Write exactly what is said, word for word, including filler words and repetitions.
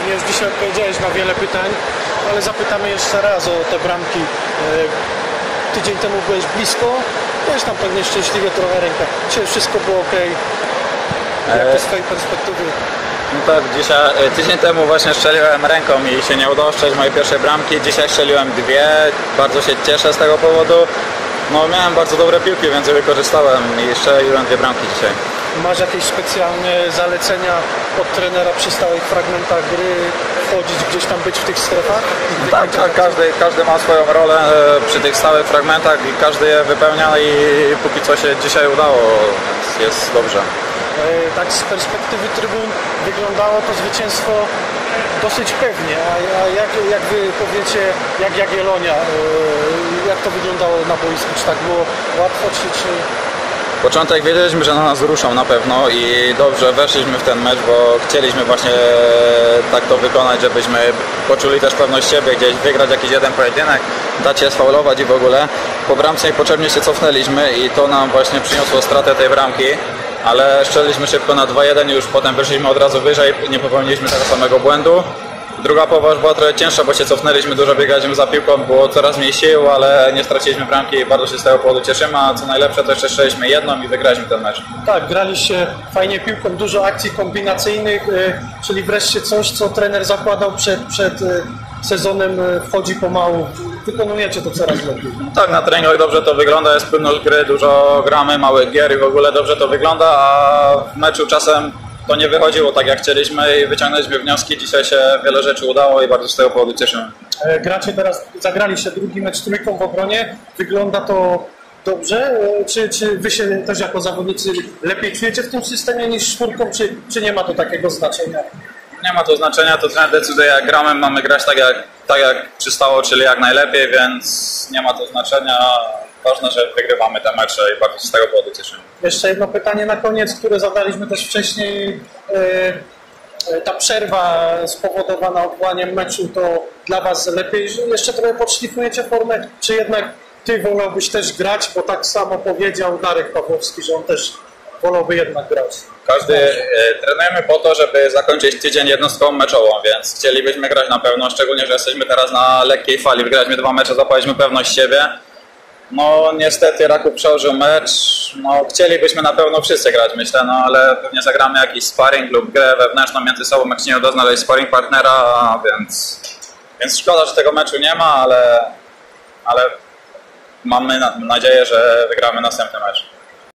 pewnie już dzisiaj odpowiedziałeś na wiele pytań, ale zapytamy jeszcze raz o te bramki. Tydzień temu byłeś blisko, też tam pewnie szczęśliwie trochę ręka. Dzisiaj wszystko było ok. Jak to z twojej perspektywy? No tak, dzisiaj, tydzień temu właśnie strzeliłem ręką i się nie udało strzelić mojej pierwszej bramki. Dzisiaj strzeliłem dwie, bardzo się cieszę z tego powodu. No miałem bardzo dobre piłki, więc je wykorzystałem i strzeliłem dwie bramki dzisiaj. Masz jakieś specjalne zalecenia od trenera przy stałych fragmentach gry, wchodzić gdzieś tam, być w tych strefach? No tak, tak każdy, każdy ma swoją rolę przy tych stałych fragmentach i każdy je wypełnia i póki co się dzisiaj udało, więc jest dobrze. Tak z perspektywy trybun wyglądało to zwycięstwo dosyć pewnie, a jak, jak wy powiecie, jak Jagiellonia, jak to wyglądało na boisku, czy tak było łatwo, czy... czy... Początek wiedzieliśmy, że na nas ruszą na pewno i dobrze weszliśmy w ten mecz, bo chcieliśmy właśnie tak to wykonać, żebyśmy poczuli też pewność siebie, gdzieś wygrać jakiś jeden pojedynek, dać się sfaulować i w ogóle. Po bramce niepotrzebnie się cofnęliśmy i to nam właśnie przyniosło stratę tej bramki, ale strzeliliśmy szybko na dwa jeden i już potem wyszliśmy od razu wyżej, nie popełniliśmy tego samego błędu. Druga połowa już była trochę cięższa, bo się cofnęliśmy, dużo biegaliśmy za piłką, było coraz mniej sił, ale nie straciliśmy bramki i bardzo się z tego powodu cieszymy, a co najlepsze to jeszcze strzeliśmy jedną i wygraliśmy ten mecz. Tak, graliście fajnie piłką, dużo akcji kombinacyjnych, czyli wreszcie coś, co trener zakładał przed, przed sezonem, wchodzi pomału. Wykonujecie to coraz lepiej. Tak, na treningach dobrze to wygląda, jest płynność gry, dużo gramy, małych gier i w ogóle dobrze to wygląda, a w meczu czasem to nie wychodziło tak jak chcieliśmy i wyciągnęliśmy wnioski. Dzisiaj się wiele rzeczy udało i bardzo z tego powodu cieszymy. Gracie teraz, zagraliście drugi mecz trójką w obronie. Wygląda to dobrze? Czy, czy wy się też jako zawodnicy lepiej czujecie w tym systemie niż czwórką, czy, czy nie ma to takiego znaczenia? Nie ma to znaczenia, to trener decyduje jak gramy, mamy grać tak jak, tak jak przystało, czyli jak najlepiej, więc nie ma to znaczenia. Ważne, że wygrywamy te mecze i bardzo się z tego powodu cieszymy. Jeszcze jedno pytanie na koniec, które zadaliśmy też wcześniej. Ta przerwa spowodowana odwołaniem meczu, to dla was lepiej, że jeszcze trochę podszlifujecie formę, czy jednak ty wolałbyś też grać, bo tak samo powiedział Darek Pawłowski, że on też wolałby jednak grać. Każdy e, trenujemy po to, żeby zakończyć tydzień jednostką meczową, więc chcielibyśmy grać na pewno, szczególnie, że jesteśmy teraz na lekkiej fali. Wygraliśmy dwa mecze, zapaliśmy pewność siebie. No niestety Raków przełożył mecz, no chcielibyśmy na pewno wszyscy grać, myślę, no ale pewnie zagramy jakiś sparring lub grę wewnętrzną między sobą, jak się nie uda znaleźć sparring partnera, więc, więc szkoda, że tego meczu nie ma, ale, ale mamy nadzieję, że wygramy następny mecz.